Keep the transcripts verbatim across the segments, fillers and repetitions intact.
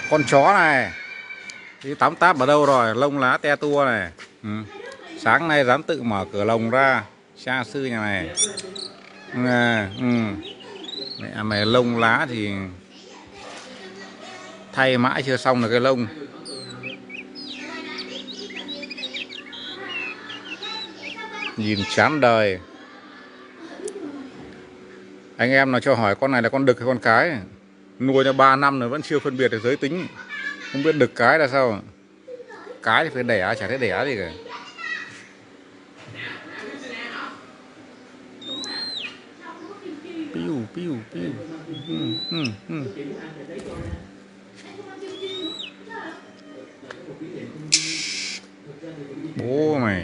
Con chó này đi tắm táp ở đâu rồi, lông lá te tua này. Ừ. Sáng nay dám tự mở cửa lồng ra, cha sư nhà này. À, ừ. Mẹ mày lông lá thì thay mãi chưa xong được cái lông. Nhìn chán đời. Anh em nào cho hỏi con này là con đực hay con cái. Nuôi cho ba năm rồi vẫn chưa phân biệt được giới tính. Không biết đực cái là sao. Cái thì phải đẻ, chả thấy đẻ gì cả. Piu piu piu. Ừ, ừ, ừ. Bố mày.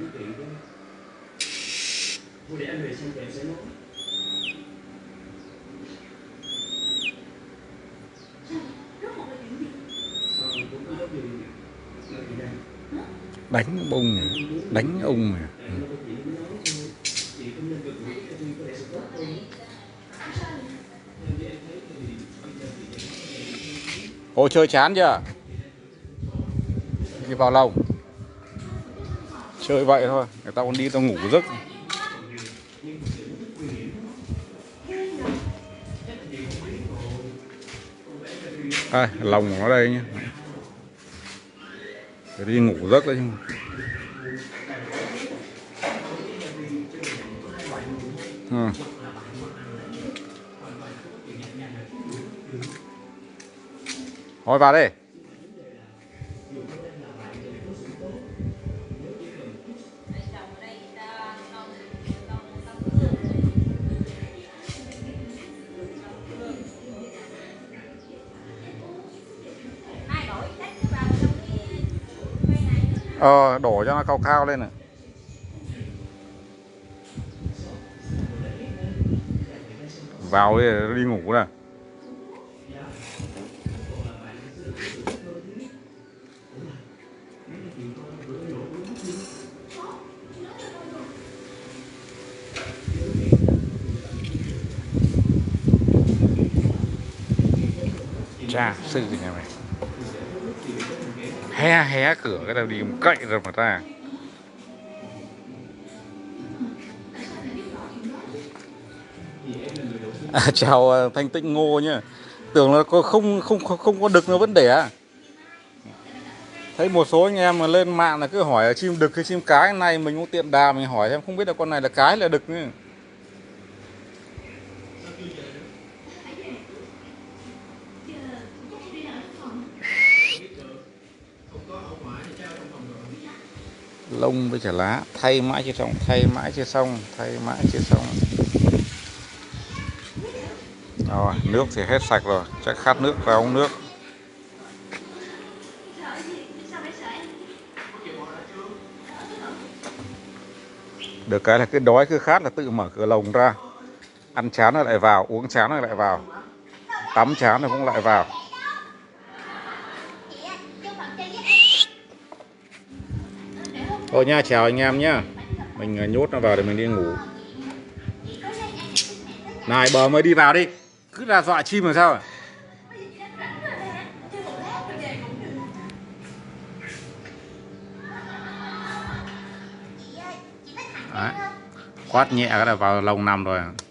Đánh bông, đánh ông mà. Ừ. Ôi chơi chán chưa? Đi vào lồng. Chơi vậy thôi, người ta còn đi tao ngủ giấc. À, lồng của nó đây nhé. Để đi ngủ giấc đấy chứ. Ừ. Thôi vào đây. Ờ, đổ cho nó cao cao lên này. Vào đi, đi ngủ nè. Cha sư nhà mày. Hé hé cửa cái đầu đi cậy rồi mà ta. À, chào Thanh Tịnh Ngô nhá. Tưởng là có không không không không có đực nó vẫn đẻ. Thấy một số anh em mà lên mạng là cứ hỏi là chim đực hay chim cái, này mình cũng tiện đà mình hỏi em không biết là con này là cái là đực nữa. Lông với chả lá, thay mãi chưa xong, thay mãi chưa xong, thay mãi chưa xong. Rồi, nước thì hết sạch rồi, chắc khát nước ra uống nước. Được cái là cứ đói cứ khát là tự mở cửa lồng ra. Ăn chán rồi lại vào, uống chán rồi lại vào. Tắm chán rồi cũng lại vào. Thôi nha, chào anh em nhá. Mình nhốt nó vào để mình đi ngủ. Này bờ mới đi vào đi. Cứ ra dọa chim làm sao à? Đấy. Quát nhẹ cái là vào lồng nằm rồi.